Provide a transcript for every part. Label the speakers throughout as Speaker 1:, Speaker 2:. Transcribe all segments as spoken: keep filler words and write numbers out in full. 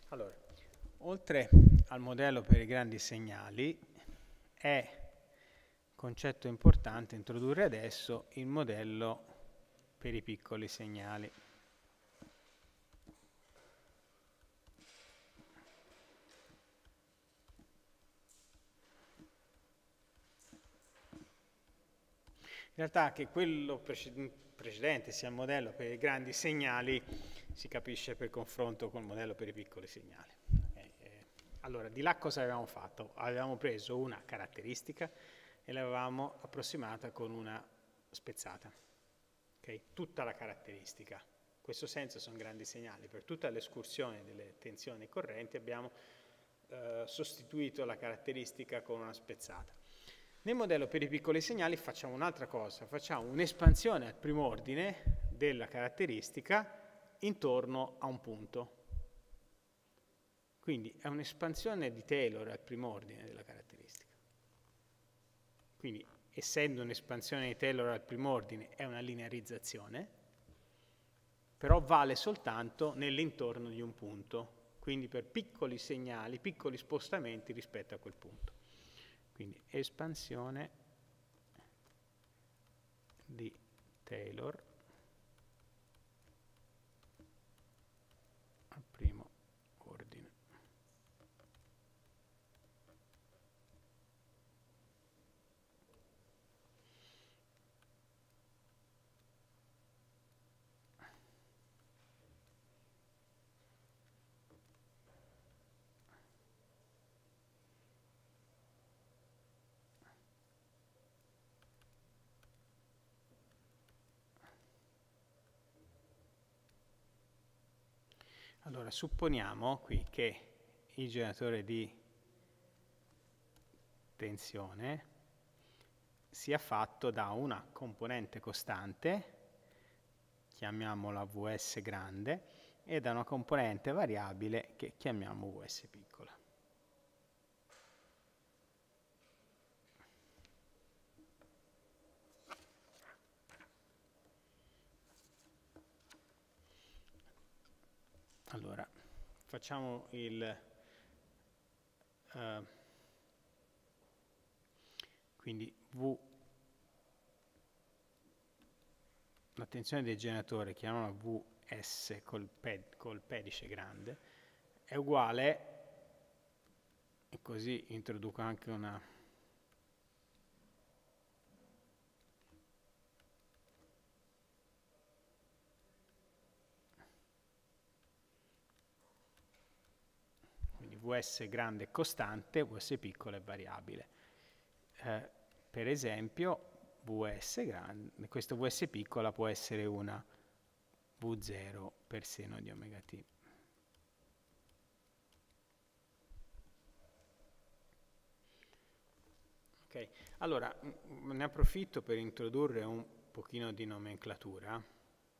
Speaker 1: Allora, oltre al modello per i grandi segnali, è concetto importante introdurre adesso il modello per i piccoli segnali. In realtà che quello precedente sia il modello per i grandi segnali si capisce per confronto col modello per i piccoli segnali. Okay? Eh, allora, di là cosa avevamo fatto? Avevamo preso una caratteristica e l'avevamo approssimata con una spezzata. Okay? Tutta la caratteristica. In questo senso sono grandi segnali. Per tutta l'escursione delle tensioni correnti abbiamo eh, sostituito la caratteristica con una spezzata. Nel modello per i piccoli segnali facciamo un'altra cosa, facciamo un'espansione al primo ordine della caratteristica intorno a un punto. Quindi è un'espansione di Taylor al primo ordine della caratteristica. Quindi, essendo un'espansione di Taylor al primo ordine, è una linearizzazione, però vale soltanto nell'intorno di un punto, quindi per piccoli segnali, piccoli spostamenti rispetto a quel punto. Quindi espansione di Taylor al primo ordine. Allora, supponiamo qui che il generatore di tensione sia fatto da una componente costante, chiamiamola V S grande, e da una componente variabile che chiamiamo V S piccola. Allora, facciamo il... Uh, quindi V, la tensione del generatore, chiamiamola V S col, ped, col pedice grande, è uguale, e così introduco anche una... V S grande è costante, V S piccola è variabile. Eh, per esempio, V S grande, questa V S piccola può essere una V zero per seno di omega t. Ok, allora ne approfitto per introdurre un pochino di nomenclatura.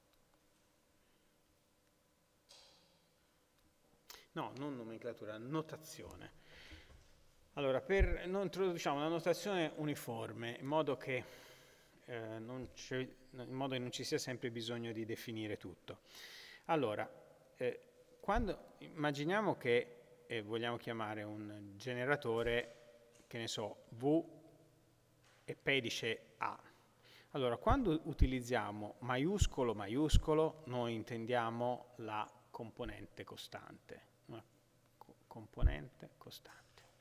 Speaker 1: No, non nomenclatura, notazione. Allora, per, noi introduciamo una notazione uniforme, in modo che, eh, non in modo che non ci sia sempre bisogno di definire tutto. Allora, eh, quando immaginiamo che eh, vogliamo chiamare un generatore, che ne so, V e pedice A. Allora, quando utilizziamo maiuscolo maiuscolo, noi intendiamo la componente costante. Una co componente costante.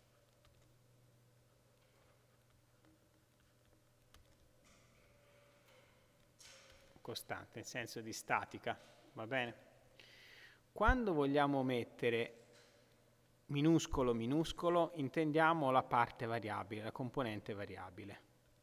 Speaker 1: Costante, in senso di statica, va bene? Quando vogliamo mettere minuscolo minuscolo, intendiamo la parte variabile, la componente variabile.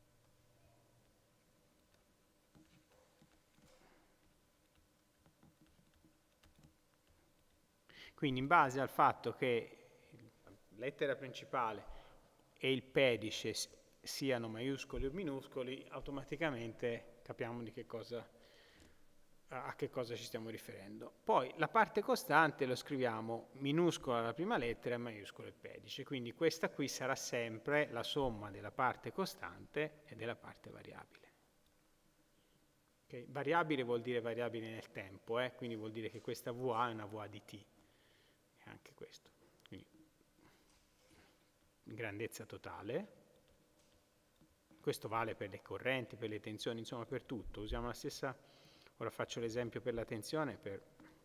Speaker 1: Quindi in base al fatto che la lettera principale e il pedice siano maiuscoli o minuscoli, automaticamente capiamo di che cosa, a che cosa ci stiamo riferendo. Poi la parte costante lo scriviamo minuscola la prima lettera e maiuscolo il pedice, quindi questa qui sarà sempre la somma della parte costante e della parte variabile. Okay? Variabile vuol dire variabile nel tempo, eh? Quindi vuol dire che questa V A è una V A di t. Anche questo. Quindi, grandezza totale. Questo vale per le correnti, per le tensioni, insomma per tutto. Usiamo la stessa, ora faccio l'esempio per la tensione. Per...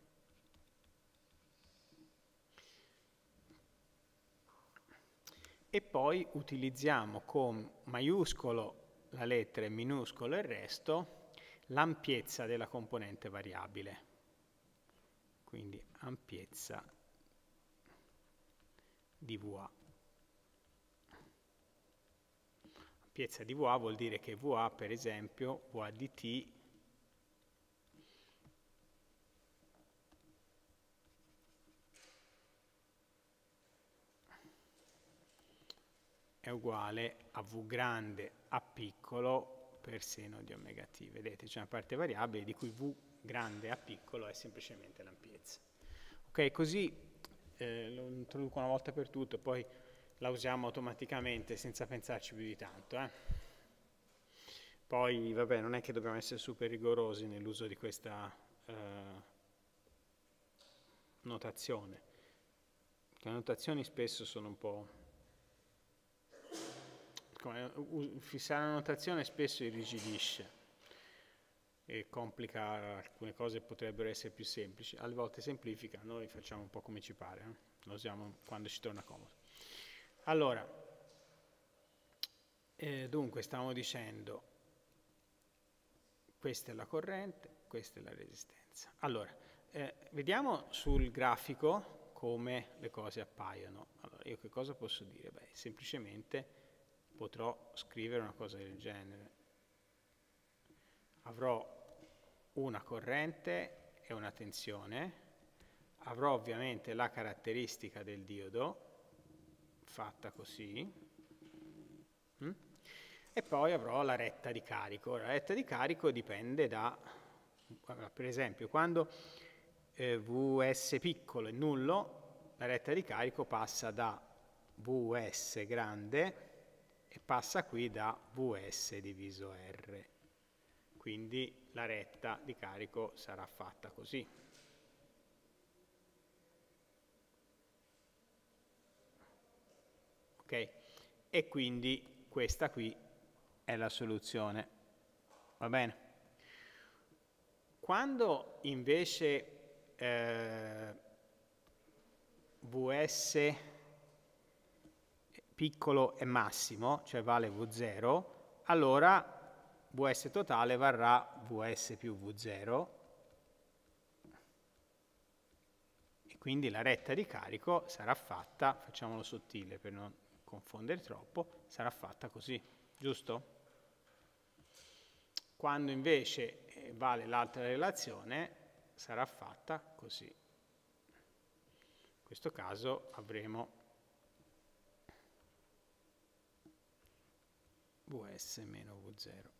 Speaker 1: E poi utilizziamo con maiuscolo la lettera e minuscolo il resto, l'ampiezza della componente variabile. Quindi ampiezza di V A. Ampiezza di V A vuol dire che V A, per esempio, V A di T è uguale a V grande A piccolo per seno di omega T. Vedete, c'è una parte variabile di cui V grande A piccolo è semplicemente l'ampiezza. Ok, così eh, lo introduco una volta per tutte, poi la usiamo automaticamente senza pensarci più di tanto. Eh. Poi, vabbè, non è che dobbiamo essere super rigorosi nell'uso di questa eh, notazione. Le notazioni spesso sono un po'... Come, fissare una notazione spesso irrigidisce e complica alcune cose che potrebbero essere più semplici. Alle volte semplifica, noi facciamo un po' come ci pare, eh? Lo usiamo quando ci torna comodo. Allora, eh, dunque stavamo dicendo, questa è la corrente, questa è la resistenza. Allora, eh, vediamo sul grafico come le cose appaiono. Allora, io che cosa posso dire? Beh, semplicemente potrò scrivere una cosa del genere. Avrò una corrente e una tensione, avrò ovviamente la caratteristica del diodo, fatta così, mm? E poi avrò la retta di carico. La retta di carico dipende da, per esempio, quando eh, V S piccolo è nullo, la retta di carico passa da V S grande e passa qui da V S diviso R. Quindi la retta di carico sarà fatta così. Ok? E quindi questa qui è la soluzione. Va bene? Quando invece eh, V S piccolo è massimo, cioè vale V zero, allora V S totale varrà V S più V zero e quindi la retta di carico sarà fatta, facciamolo sottile per non confondere troppo, sarà fatta così, giusto? Quando invece eh, vale l'altra relazione sarà fatta così. In questo caso avremo V S meno V zero.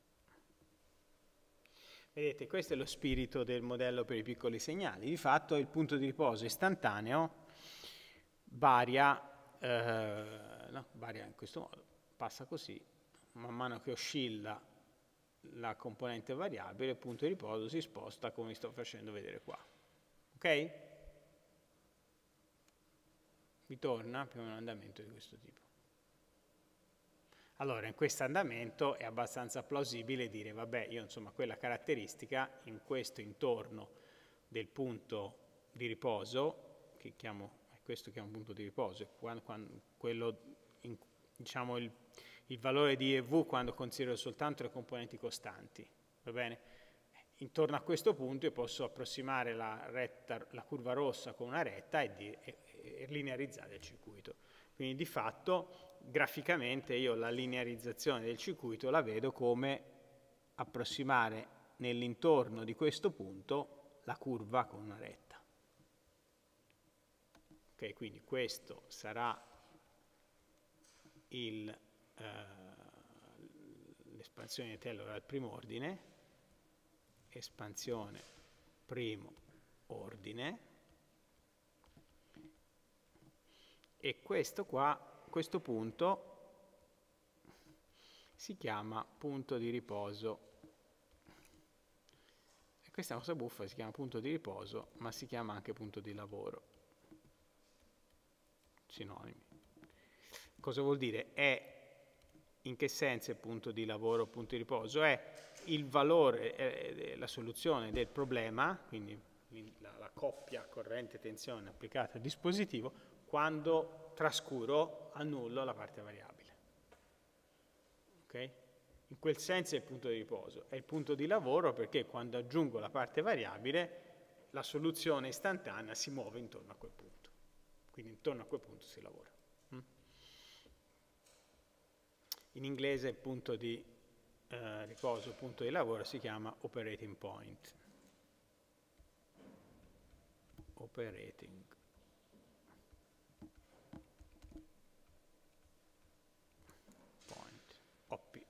Speaker 1: Vedete, questo è lo spirito del modello per i piccoli segnali. Di fatto il punto di riposo istantaneo varia, eh, no, varia in questo modo, passa così, man mano che oscilla la componente variabile, il punto di riposo si sposta come vi sto facendo vedere qua. Ok? Vi torna più o meno un andamento di questo tipo. Allora, in questo andamento è abbastanza plausibile dire, vabbè, io insomma quella caratteristica in questo intorno del punto di riposo, che chiamo, questo chiamo punto di riposo, quando, quando, quello, in, diciamo il, il valore di E V quando considero soltanto le componenti costanti, va bene? Intorno a questo punto io posso approssimare la, retta, la curva rossa con una retta e, di, e, e linearizzare il circuito. Quindi di fatto graficamente io la linearizzazione del circuito la vedo come approssimare nell'intorno di questo punto la curva con una retta. Ok, quindi questo sarà eh, l'espansione di Taylor al primo ordine, espansione primo ordine, e questo qua, questo punto si chiama punto di riposo. E questa è una cosa buffa, si chiama punto di riposo, ma si chiama anche punto di lavoro. sinonimi. Cosa vuol dire? È, in che senso è punto di lavoro, punto di riposo? È il valore, è la soluzione del problema, quindi la, la coppia corrente-tensione applicata al dispositivo, quando trascuro, annullo la parte variabile. Ok? In quel senso è il punto di riposo. È il punto di lavoro perché quando aggiungo la parte variabile, la soluzione istantanea si muove intorno a quel punto. Quindi intorno a quel punto si lavora. In inglese il punto di eh, riposo, il punto di lavoro si chiama operating point. Operating. Point. O P.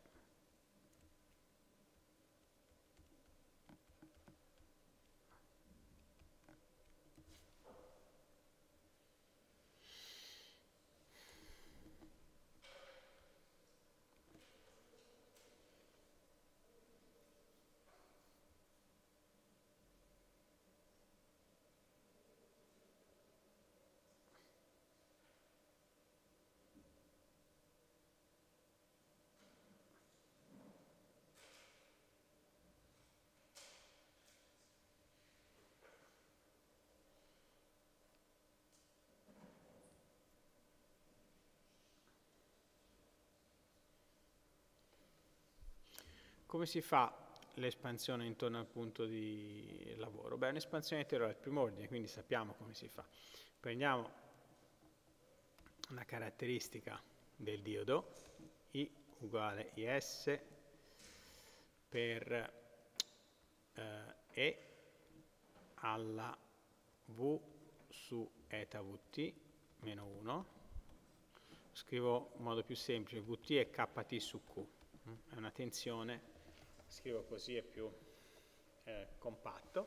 Speaker 1: Come si fa l'espansione intorno al punto di lavoro? Beh, un'espansione interiore al primo ordine, quindi sappiamo come si fa. Prendiamo una caratteristica del diodo, I uguale I S per eh, E alla V su eta Vt meno uno. Scrivo in modo più semplice, Vt è Kt su Q, è una tensione. Scrivo così, è più eh, compatto.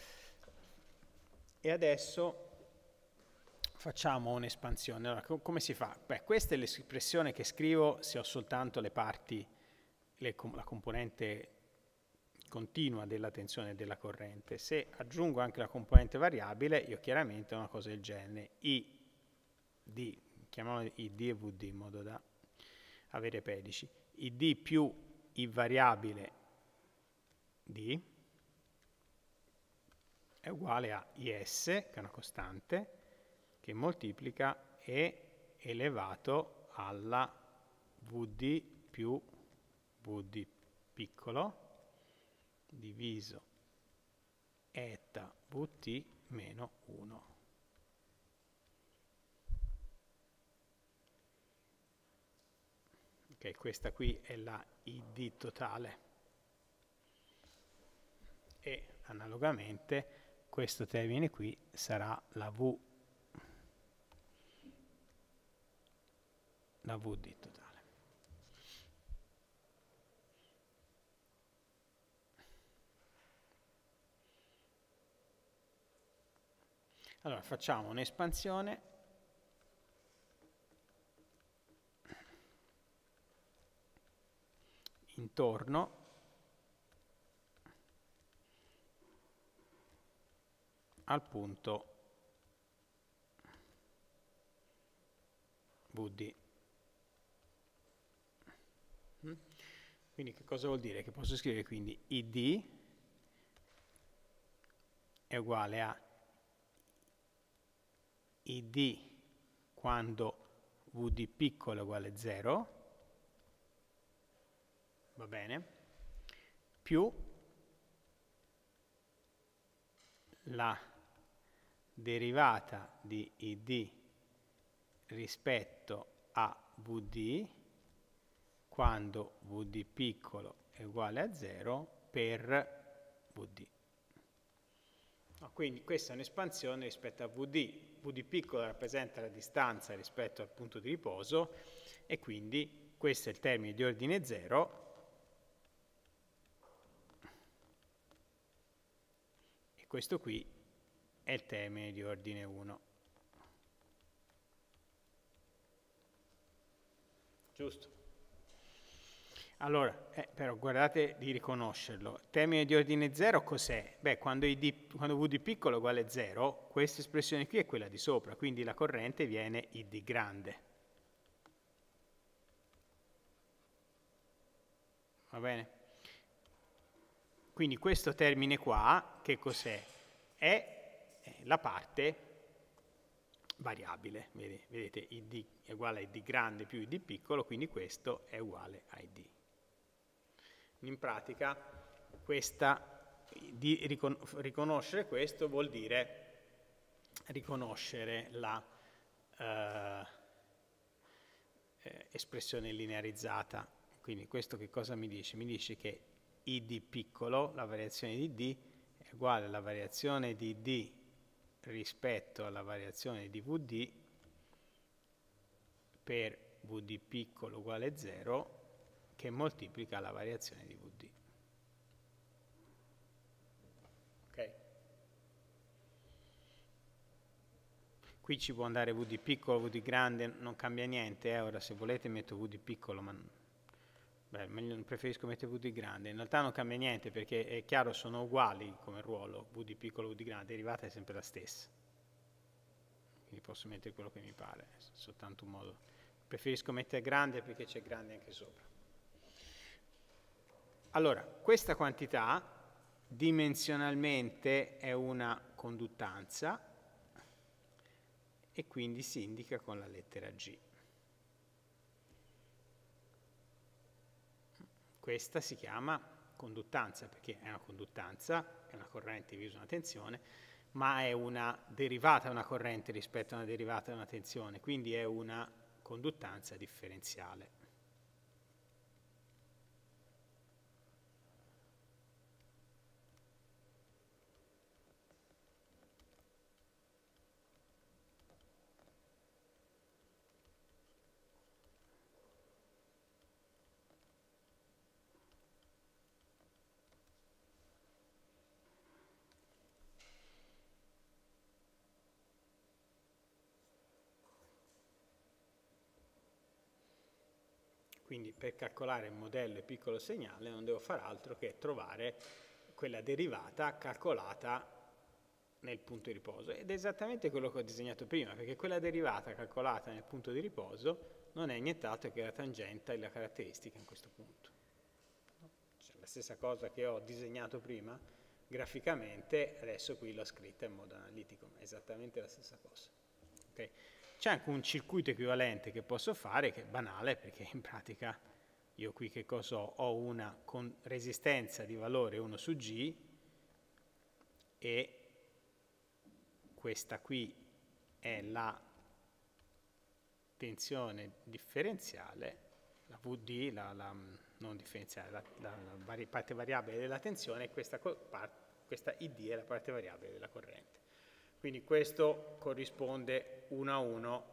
Speaker 1: E adesso facciamo un'espansione. Allora, co come si fa? Beh, questa è l'espressione che scrivo se ho soltanto le parti, le, la componente continua della tensione e della corrente. Se aggiungo anche la componente variabile, io chiaramente ho una cosa del genere. I D, chiamiamolo I D e V D in modo da avere pedici. I D più I variabile D è uguale a I S, che è una costante, che moltiplica E elevato alla V D più V D piccolo diviso eta Vt meno uno. Ok, questa qui è la I D totale. E analogamente questo termine qui sarà la V, la V D totale. Allora facciamo un'espansione intorno al punto V D. Quindi che cosa vuol dire? Che posso scrivere quindi I D è uguale a I D quando V D piccolo è uguale a zero, va bene, più la derivata di I D rispetto a V D quando V D piccolo è uguale a zero per V D. No, quindi questa è un'espansione rispetto a V D. V D piccolo rappresenta la distanza rispetto al punto di riposo e quindi questo è il termine di ordine zero e questo qui è il termine di ordine uno. Giusto? Allora, eh, però guardate di riconoscerlo. Termine di ordine zero cos'è? Beh, quando, id, quando V di piccolo è uguale a zero, questa espressione qui è quella di sopra, quindi la corrente viene Id grande. Va bene? Quindi questo termine qua, che cos'è? È la parte variabile, vedete, Id è uguale a Id grande più Id piccolo, quindi questo è uguale a Id. In pratica, questa, di ricon riconoscere questo vuol dire riconoscere la eh, eh, espressione linearizzata. Quindi questo che cosa mi dice? Mi dice che Id piccolo, la variazione di D, è uguale alla variazione di D rispetto alla variazione di V D per V D piccolo uguale zero, che moltiplica la variazione di V D. Ok? Qui ci può andare V D piccolo, V D grande, non cambia niente, eh? Ora se volete metto V D piccolo, ma beh, meglio, preferisco mettere V D grande. In realtà non cambia niente perché è chiaro, sono uguali come ruolo, V D piccolo, V D grande, la derivata è sempre la stessa. Quindi posso mettere quello che mi pare, è soltanto un modo. Preferisco mettere grande perché c'è grande anche sopra. Allora, questa quantità dimensionalmente è una conduttanza e quindi si indica con la lettera G. Questa si chiama conduttanza perché è una conduttanza, è una corrente divisa una tensione, ma è una derivata di una corrente rispetto a una derivata di una tensione, quindi è una conduttanza differenziale. Quindi per calcolare il modello e piccolo segnale non devo fare altro che trovare quella derivata calcolata nel punto di riposo. Ed è esattamente quello che ho disegnato prima, perché quella derivata calcolata nel punto di riposo non è nient'altro che la tangente e la caratteristica in questo punto. Cioè, la stessa cosa che ho disegnato prima graficamente, adesso qui l'ho scritta in modo analitico, ma è esattamente la stessa cosa. Okay? C'è anche un circuito equivalente che posso fare, che è banale, perché in pratica io qui che cosa ho? Ho una con resistenza di valore uno su G e questa qui è la tensione differenziale, la V D, la, la, non differenziale, la, la, la vari, parte variabile della tensione, e questa, questa I D è la parte variabile della corrente. Quindi questo corrisponde uno a uno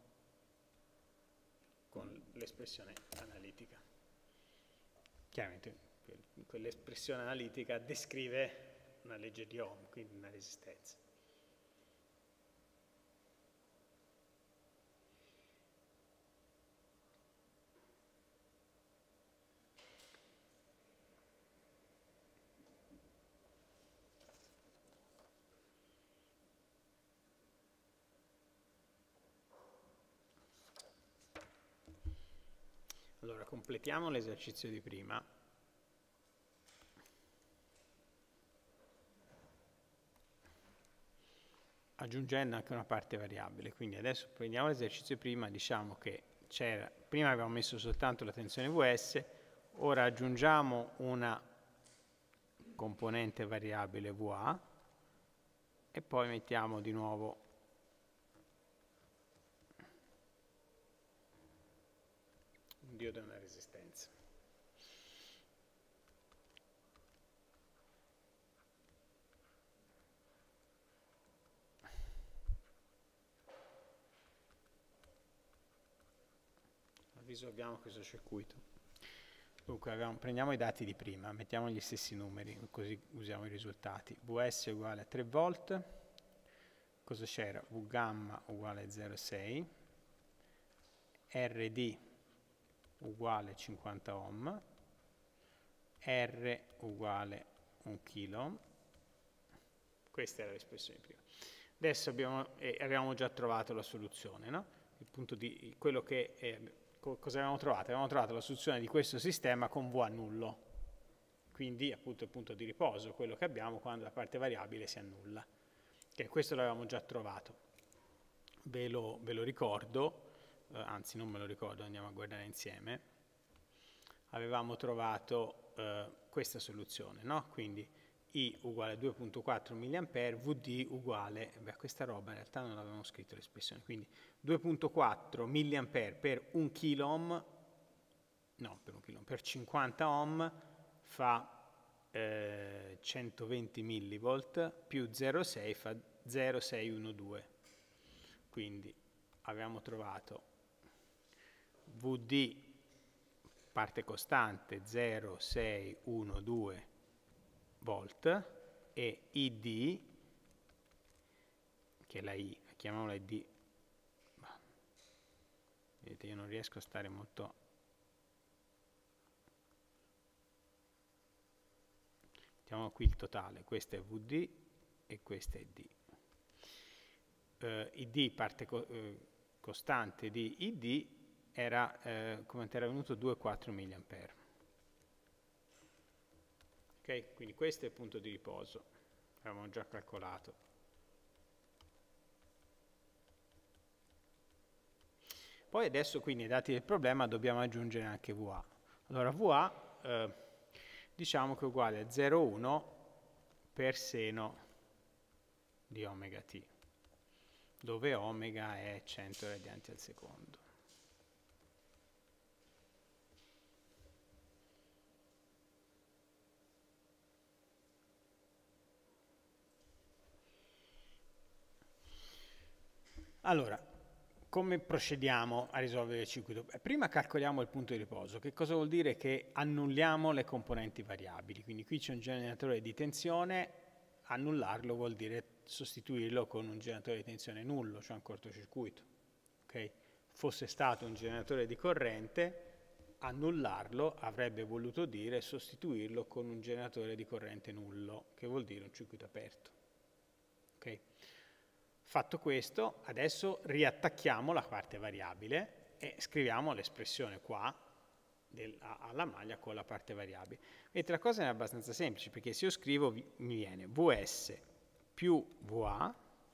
Speaker 1: con l'espressione analitica. Chiaramente quell'espressione analitica descrive una legge di Ohm, quindi una resistenza. Allora, completiamo l'esercizio di prima. Aggiungendo anche una parte variabile. Quindi adesso prendiamo l'esercizio di prima, diciamo che c'era, prima avevamo messo soltanto la tensione V S, ora aggiungiamo una componente variabile V A e poi mettiamo di nuovo un diodo e una resistenza. Risolviamo questo circuito. Dunque abbiamo, prendiamo i dati di prima, mettiamo gli stessi numeri, così usiamo i risultati. V S uguale a tre volt, cosa c'era? V gamma uguale a zero virgola sei, R D uguale a cinquanta ohm, R uguale un chilo. Questa era l'espressione prima. Adesso abbiamo, eh, avevamo già trovato la soluzione, no? Il punto di quello che eh, co cosa avevamo trovato? Avevamo trovato la soluzione di questo sistema con V a nullo. Quindi appunto il punto di riposo, quello che abbiamo quando la parte variabile si annulla. Che questo l'avevamo già trovato. Ve lo, ve lo ricordo, eh, anzi non me lo ricordo, andiamo a guardare insieme. Avevamo trovato eh, questa soluzione, no? Quindi I uguale a due virgola quattro milliampere, V D uguale, beh, questa roba in realtà non avevamo scritto l'espressione, quindi due virgola quattro milliampere per un kilo ohm, no, per un kilo ohm, per cinquanta ohm fa eh, centoventi millivolt, più zero virgola sei fa zero virgola sei uno due. Quindi abbiamo trovato V D, parte costante, zero virgola sei uno due volt, e I D, che è la I, chiamiamola I D, vedete io non riesco a stare molto, mettiamo qui il totale, questo è V D e questo è I D. Uh, I D, parte co uh, costante di I D, era, eh, come era venuto, due virgola quattro milliampere. Ok, quindi questo è il punto di riposo, avevamo già calcolato. Poi adesso, quindi, ai dati del problema dobbiamo aggiungere anche V A. Allora, V A eh, diciamo che è uguale a zero virgola uno per seno di omega t, dove omega è cento radianti al secondo. Allora, come procediamo a risolvere il circuito? Beh, prima calcoliamo il punto di riposo. Che cosa vuol dire? Che annulliamo le componenti variabili. Quindi qui c'è un generatore di tensione, annullarlo vuol dire sostituirlo con un generatore di tensione nullo, cioè un cortocircuito. Okay? Fosse stato un generatore di corrente, annullarlo avrebbe voluto dire sostituirlo con un generatore di corrente nullo, che vuol dire un circuito aperto. Okay? Fatto questo, adesso riattacchiamo la parte variabile e scriviamo l'espressione qua del, a, alla maglia con la parte variabile. Vedete, la cosa è abbastanza semplice, perché se io scrivo mi viene V S più V A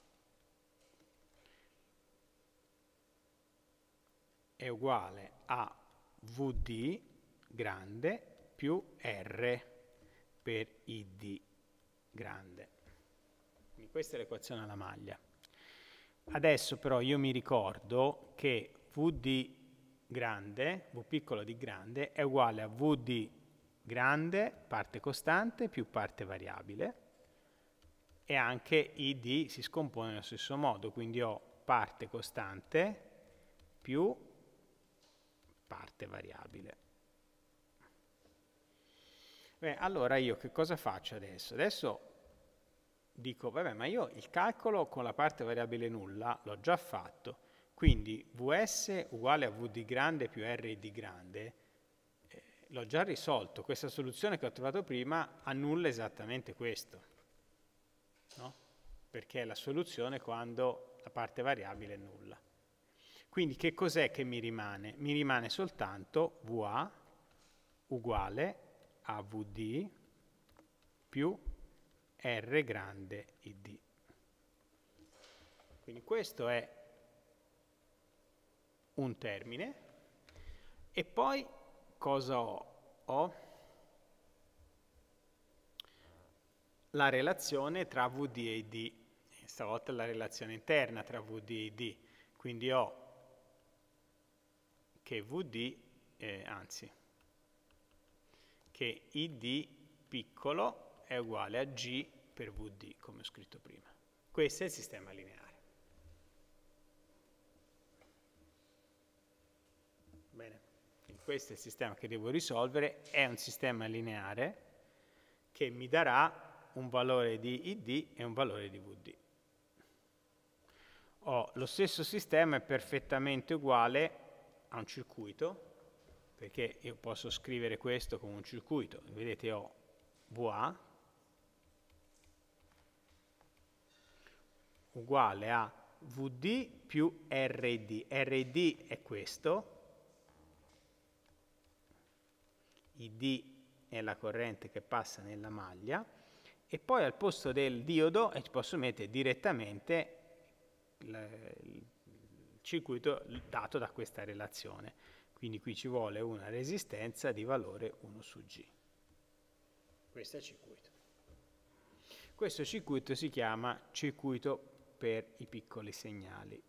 Speaker 1: è uguale a V D grande più R per I D grande. Quindi questa è l'equazione alla maglia. Adesso però io mi ricordo che V D grande, V piccolo di grande, è uguale a V D grande, parte costante, più parte variabile, e anche I D si scompone nello stesso modo, quindi ho parte costante più parte variabile. Beh, allora io che cosa faccio adesso? Adesso dico, vabbè, ma io il calcolo con la parte variabile nulla l'ho già fatto, quindi V S uguale a V D grande più R I D grande, eh, l'ho già risolto. Questa soluzione che ho trovato prima annulla esattamente questo, no? Perché è la soluzione quando la parte variabile è nulla. Quindi che cos'è che mi rimane? Mi rimane soltanto V A uguale a V D più R grande I D. Quindi questo è un termine. E poi cosa ho? Ho la relazione tra V D e I D. Stavolta la relazione interna tra V D e I D. Quindi ho che V D, eh, anzi, che I D piccolo è uguale a G per V D, come ho scritto prima. Questo è il sistema lineare. Bene, quindi questo è il sistema che devo risolvere, è un sistema lineare che mi darà un valore di I D e un valore di V D. Ho lo stesso sistema, è perfettamente uguale a un circuito, perché io posso scrivere questo come un circuito. Vedete, ho V A uguale a V D più R D. R D è questo, I D è la corrente che passa nella maglia, e poi al posto del diodo eh, posso mettere direttamente il, il circuito dato da questa relazione. Quindi qui ci vuole una resistenza di valore uno su G. Questo è il circuito. Questo circuito si chiama circuito per i piccoli segnali.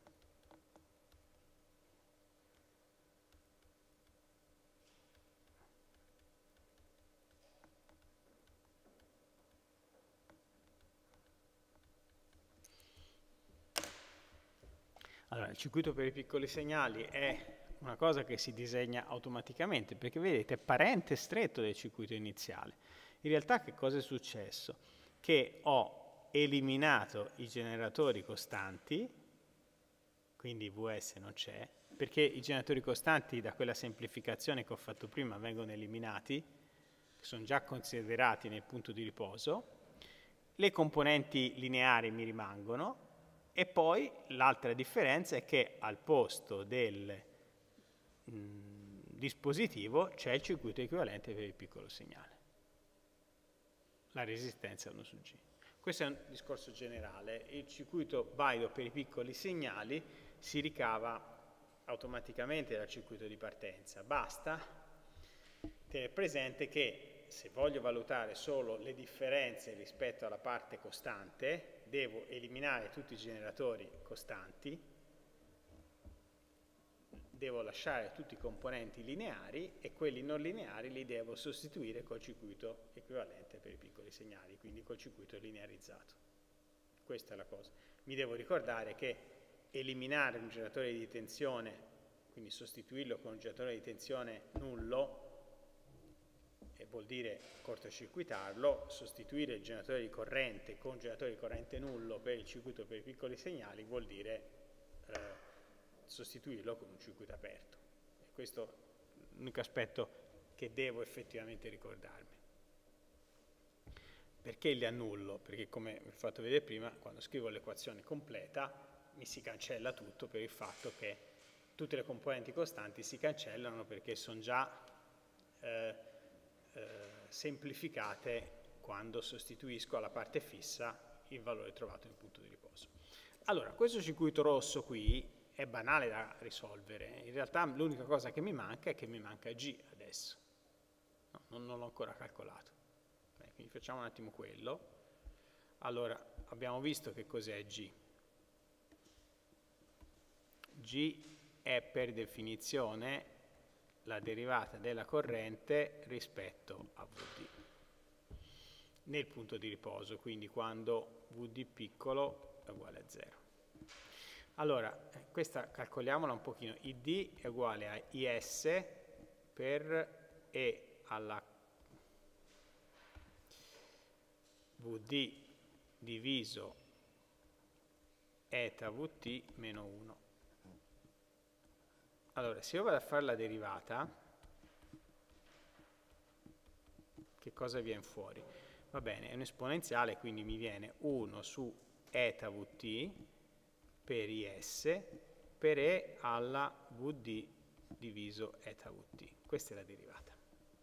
Speaker 1: Allora, il circuito per i piccoli segnali è una cosa che si disegna automaticamente, perché vedete è parente stretto del circuito iniziale. In realtà che cosa è successo? Che ho eliminato i generatori costanti, quindi V S non c'è, perché i generatori costanti da quella semplificazione che ho fatto prima vengono eliminati, che sono già considerati nel punto di riposo, le componenti lineari mi rimangono, e poi l'altra differenza è che al posto del mh, dispositivo c'è il circuito equivalente per il piccolo segnale, la resistenza uno su G. Questo è un discorso generale. Il circuito valido per i piccoli segnali si ricava automaticamente dal circuito di partenza. Basta tenere presente che se voglio valutare solo le differenze rispetto alla parte costante, devo eliminare tutti i generatori costanti, devo lasciare tutti i componenti lineari e quelli non lineari li devo sostituire col circuito equivalente per i piccoli segnali, quindi col circuito linearizzato. Questa è la cosa. Mi devo ricordare che eliminare un generatore di tensione, quindi sostituirlo con un generatore di tensione nullo, e vuol dire cortocircuitarlo, sostituire il generatore di corrente con un generatore di corrente nullo per il circuito per i piccoli segnali vuol dire eh, sostituirlo con un circuito aperto. E questo è l'unico aspetto che devo effettivamente ricordarmi. Perché li annullo? Perché, come vi ho fatto vedere prima, quando scrivo l'equazione completa mi si cancella tutto per il fatto che tutte le componenti costanti si cancellano perché sono già eh, Eh, semplificate quando sostituisco alla parte fissa il valore trovato in punto di riposo. Allora, questo circuito rosso qui è banale da risolvere. In realtà l'unica cosa che mi manca è che mi manca G adesso. No, non, non l'ho ancora calcolato. Beh, quindi facciamo un attimo quello. Allora, abbiamo visto che cos'è G. G è per definizione la derivata della corrente rispetto a V D nel punto di riposo, quindi quando V D piccolo è uguale a zero. Allora, questa calcoliamola un pochino. I D è uguale a I S per E alla V D diviso eta V T meno uno. Allora, se io vado a fare la derivata, che cosa viene fuori? Va bene, è un esponenziale, quindi mi viene uno su eta Vt per I S per E alla V D diviso eta Vt. Questa è la derivata.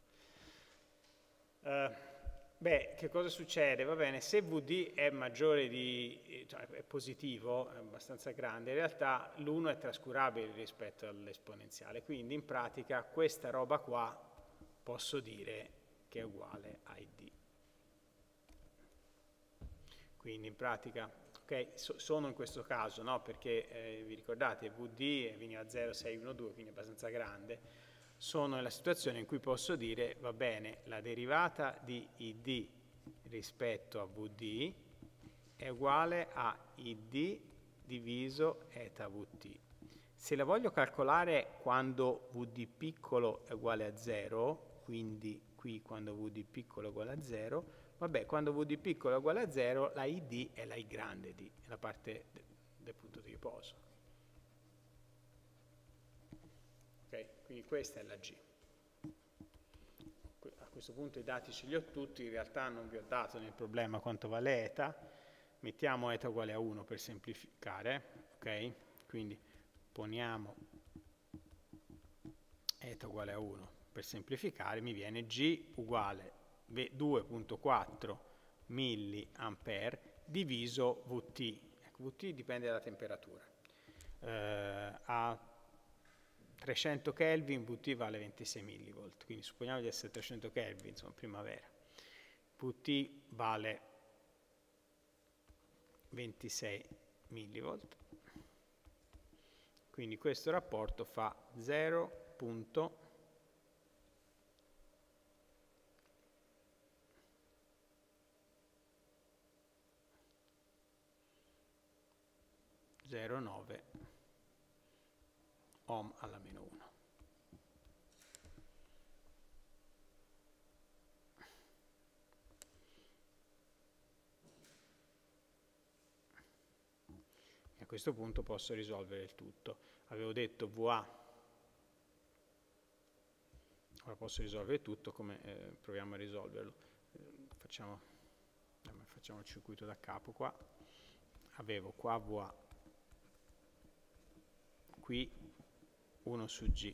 Speaker 1: Uh, beh, che cosa succede? Va bene, se V D è maggiore di, cioè è positivo, è abbastanza grande, in realtà l'uno è trascurabile rispetto all'esponenziale, quindi in pratica questa roba qua posso dire che è uguale a I D. Quindi in pratica, ok, so, sono in questo caso, no? Perché eh, vi ricordate, V D veniva a zero, sei, uno, due, quindi è abbastanza grande. Sono nella situazione in cui posso dire, va bene, la derivata di I D rispetto a V D è uguale a I D diviso eta Vt. Se la voglio calcolare quando V D piccolo è uguale a zero, quindi qui quando V D piccolo è uguale a zero, vabbè, quando V D piccolo è uguale a zero, la I D è la I grande D, è la parte de, del punto di riposo. Ok? Quindi questa è la G. A questo punto i dati ce li ho tutti, in realtà non vi ho dato nel problema quanto vale eta, mettiamo eta uguale a uno per semplificare, ok? Quindi poniamo eta uguale a uno per semplificare, mi viene G uguale due virgola quattro milliampere diviso V T. Ecco, V T dipende dalla temperatura. Eh, a trecento Kelvin V T vale ventisei millivolt, quindi supponiamo di essere trecento Kelvin, insomma primavera. V T vale ventisei millivolt, quindi questo rapporto fa zero virgola zero nove ohm alla meno uno. E a questo punto posso risolvere il tutto. Avevo detto V A, ora posso risolvere tutto, come eh, proviamo a risolverlo. Eh, facciamo, eh, facciamo il circuito da capo qua. Avevo qua V A, qui uno su G,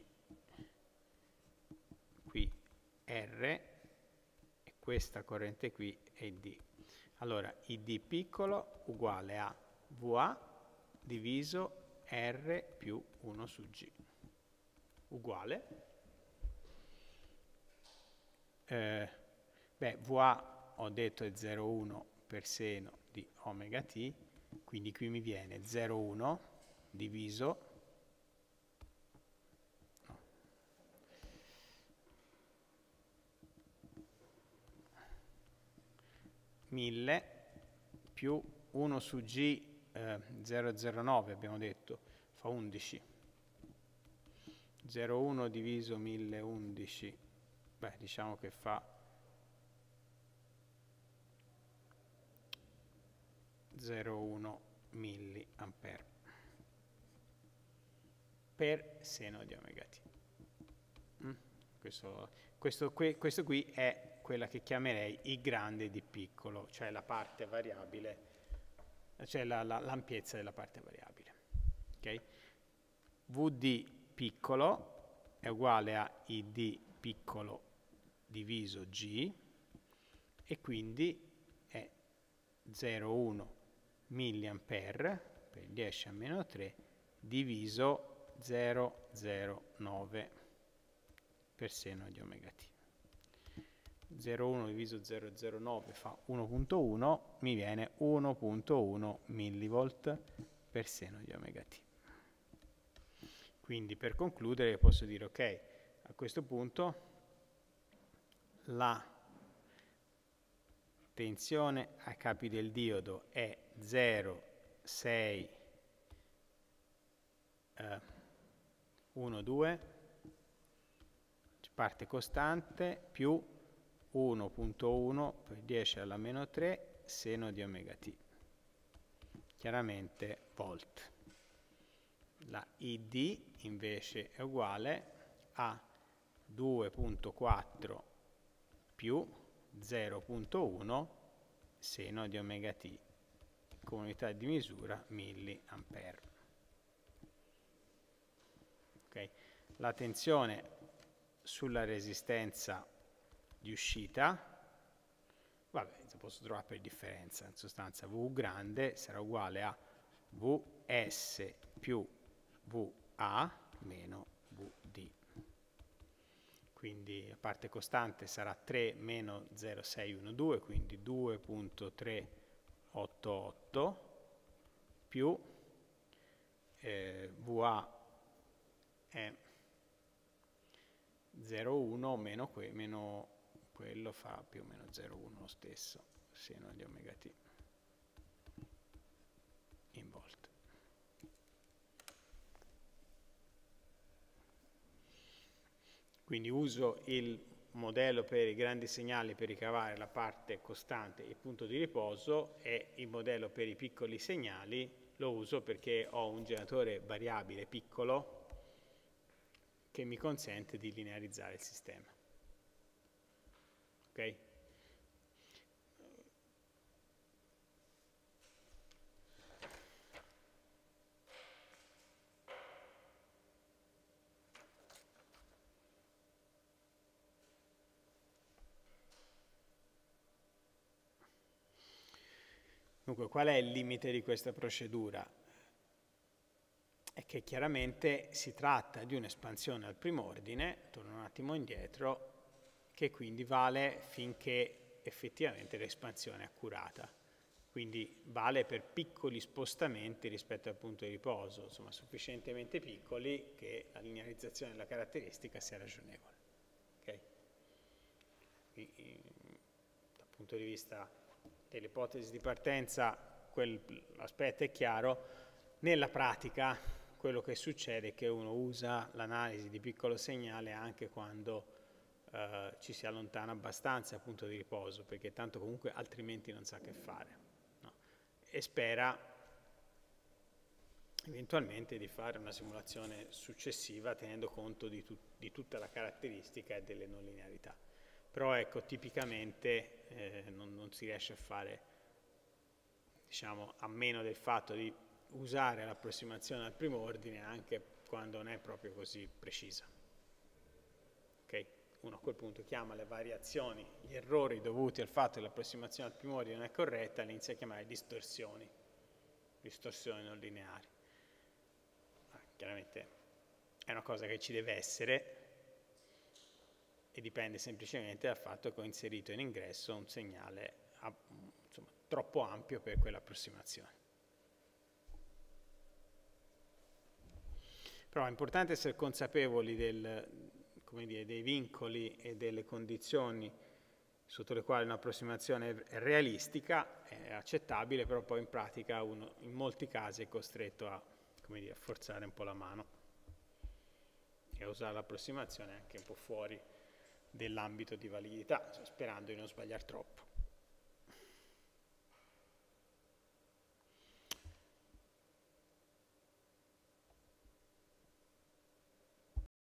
Speaker 1: qui R, e questa corrente qui è D. Allora, I D piccolo uguale a V A diviso R più uno su G, uguale. Eh, beh, V A ho detto è zero virgola uno per seno di omega t, quindi qui mi viene zero virgola uno diviso no, mille più uno su G, eh, zero virgola zero nove abbiamo detto, fa undici. zero virgola uno diviso mille undici, beh, diciamo che fa zero virgola uno milliampere per seno di omega t. Mm? Questo, questo, qui, questo qui è quella che chiamerei I grande di piccolo, cioè la parte variabile, cioè la, la, l'ampiezza della parte variabile. Okay? V D piccolo è uguale a I D piccolo diviso G, e quindi è zero virgola uno milliampere per dieci a meno tre diviso zero virgola zero nove per seno di omega t. zero virgola uno diviso zero virgola zero nove fa uno virgola uno, mi viene uno virgola uno millivolt per seno di omega t. Quindi per concludere posso dire, ok, a questo punto la tensione ai capi del diodo è zero virgola sei uno due, parte costante, più uno virgola uno per dieci alla meno tre seno di omega t, chiaramente volt. La I D invece è uguale a due virgola quattro più zero virgola uno seno di omega t, con unità di misura milliampere. Okay. La tensione sulla resistenza di uscita, vabbè, posso trovare per differenza, in sostanza V grande sarà uguale a Vs più Va meno Vd. Quindi la parte costante sarà tre meno zero virgola sei uno due, quindi due virgola trecentottantotto più eh, Va è zero virgola uno meno, que, meno quello fa più o meno zero virgola uno lo stesso, seno di omega t in volt. Quindi uso il modello per i grandi segnali per ricavare la parte costante e il punto di riposo, e il modello per i piccoli segnali lo uso perché ho un generatore variabile piccolo che mi consente di linearizzare il sistema. Ok? Dunque, qual è il limite di questa procedura? È che chiaramente si tratta di un'espansione al prim'ordine, torno un attimo indietro, che quindi vale finché effettivamente l'espansione è accurata. Quindi vale per piccoli spostamenti rispetto al punto di riposo, insomma sufficientemente piccoli che la linearizzazione della caratteristica sia ragionevole. Okay? Quindi, dal punto di vista delle ipotesi di partenza, l'aspetto è chiaro. Nella pratica quello che succede è che uno usa l'analisi di piccolo segnale anche quando eh, ci si allontana abbastanza dal punto di riposo, perché tanto comunque altrimenti non sa che fare, no? E spera eventualmente di fare una simulazione successiva tenendo conto di, tu di tutta la caratteristica e delle non linearità. Però ecco, tipicamente eh, non, non si riesce a fare, diciamo, a meno del fatto di usare l'approssimazione al primo ordine anche quando non è proprio così precisa. Okay? Uno a quel punto chiama le variazioni, gli errori dovuti al fatto che l'approssimazione al primo ordine non è corretta, le inizia a chiamare distorsioni, distorsioni non lineari. Ma chiaramente è una cosa che ci deve essere, e dipende semplicemente dal fatto che ho inserito in ingresso un segnale insomma, troppo ampio per quell'approssimazione. Però è importante essere consapevoli del, come dire, dei vincoli e delle condizioni sotto le quali un'approssimazione è realistica, è accettabile, però poi in pratica uno in molti casi è costretto a, come dire, a forzare un po' la mano e a usare l'approssimazione anche un po' fuori dell'ambito di validità, sperando di non sbagliare troppo.